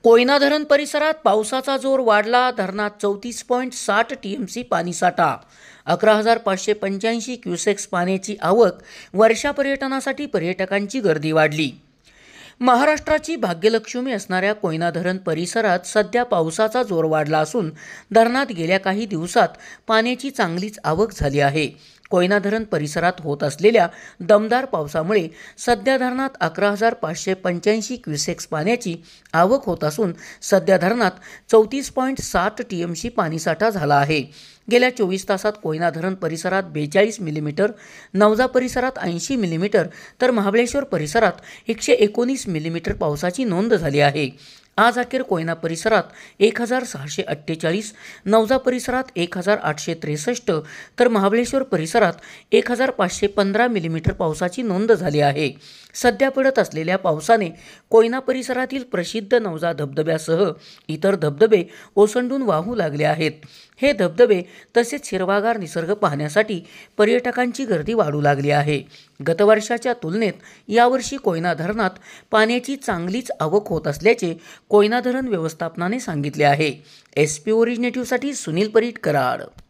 कोयना धरण परिसरात पावसाचा जोर वाढला. धरणात 34.60 टीएमसी पाणीसाठा, 11,585 क्युसेक्स पाण्याची आवक. वर्षा पर्यटनासाठी पर्यटकांची गर्दी वाढली. महाराष्ट्राची भाग्यलक्ष्मी असणाऱ्या कोयना धरण परिसरात सध्या पावसाचा जोर वाढला असून धरणात गेल्या काही दिवसात पाण्याची चांगलीच आवक झाली आहे. कोयना धरण परिसरात होत असलेल्या दमदार पावसामुळे सध्या धरणात 11,585 क्युसेक्स पाण्याची आवक होत असून सध्या धरणात 34.60 टीएमसी पाणीसाठा झाला आहे. गेल्या 24 तासात कोयना धरण परिसरात 42 मिलीमीटर, नवजा परिसरात 80 मिलीमीटर तर महाबळेश्वर परिसरात 119 मिलीमीटर पावसाची नोंद झाली आहे. आज अखेर कोयना परिसरात 1,648, नवजा परिसरात 1,863 तर महाबळेश्वर परिसरात 1,515 मिलीमीटर पावसाची नोंद झाली आहे. सध्या पडत असलेल्या पावसाने कोयना परिसरातील प्रसिद्ध नवजा धबधब्यासह इतर धबधबे ओसंडून वाहू लागले आहेत. हे धबधबे तसेच हिरवागार निसर्ग पाहण्यासाठी पर्यटकांची गर्दी वाढू लागली आहे. गतवर्षाच्या तुलनेत यावर्षी कोयना धरणात पाण्याची चांगलीच आवक होत असल्याचे कोयना धरण व्यवस्थापनाने सांगितले आहे. SP ओरिजिनेटिव्हसाठी सुनील परीट, कराड.